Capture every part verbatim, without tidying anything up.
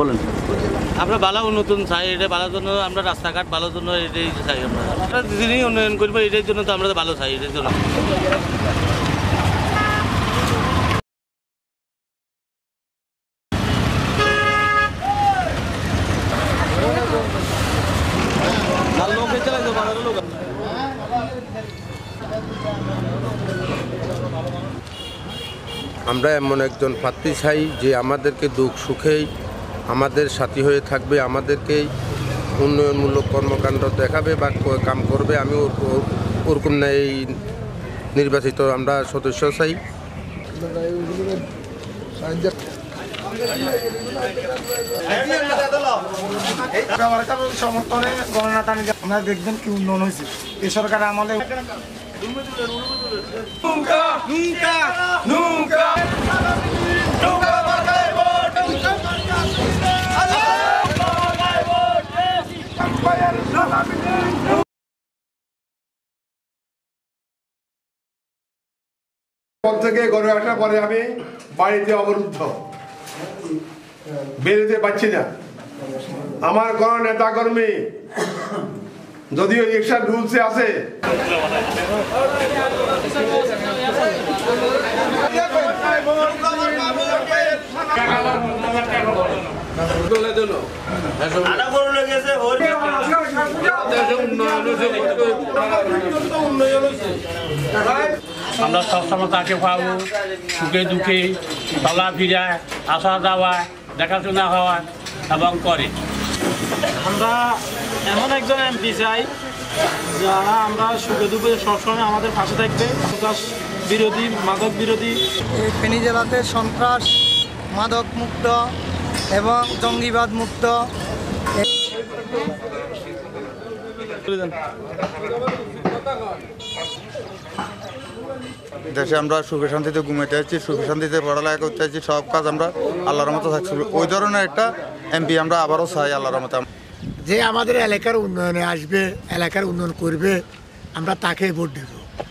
বলেন। আমরা ভালো নতুন চাই, এটা ভালোর জন্য আমরা রাস্তাঘাট ভালোর জন্য এটাই চাই। আমরা আমরা যিনি উন্নয়ন করবো এটার জন্য তো আমরা ভালো চাই, এটার জন্য। আমরা এমন একজন প্রার্থী চাই যে আমাদেরকে দুঃখ সুখেই আমাদের সাথী হয়ে থাকবে, আমাদেরকেই উন্নয়নমূলক কর্মকাণ্ড দেখাবে বা কাম করবে। আমি ওরকম না এই নির্বাচিত আমরা সদস্য চাই। সমর্থনে গণনাতা আপনারা দেখবেন কি উন্নয়ন হয়েছে এই সরকার আমলে। থেকে ঘরে আসার পরে আমি বাড়িতে অবরুদ্ধ, বেরোতে পারছি না। আমার কোন নেতা কর্মী যদিও ইলেকশন রুলসে আছে, আমরা সবসময় তাকে পাবো সুখে দুঃখে, চলা ফিরা, আসা যাওয়া, দেখাশোনা হওয়া এবং করে। আমরা এমন একজন এমপি চাই যারা আমরা সুখে দুঃখে সবসময় আমাদের পাশে থাকবে, সন্ত্রাস বিরোধী, মাদক বিরোধী। এই ফেনী জেলাতে সন্ত্রাস, মাদক মুক্ত এবং জঙ্গিবাদ মুক্ত। দেশে আমরা সুখে শান্তিতে ঘুমাইতে চাইছি, সুখে শান্তিতে পড়ালেখা করতে চাইছি, সব কাজ আমরা আল্লাহর মতো থাকছি। ওই ধরনের একটা এমপি আমরা আবারও চাই আল্লাহর মতো। যে আমাদের এলাকার উন্নয়নে আসবে, এলাকার উন্নয়ন করবে, আমরা তাকে ভোট দেব।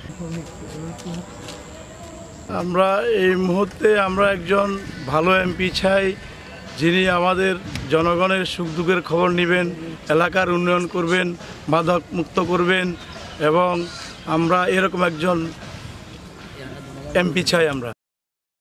আমরা এই মুহূর্তে আমরা একজন ভালো এমপি চাই, যিনি আমাদের জনগণের সুখ দুঃখের খবর নেবেন, এলাকার উন্নয়ন করবেন, মাদক মুক্ত করবেন, এবং আমরা এরকম একজন এমপি চাই আমরা।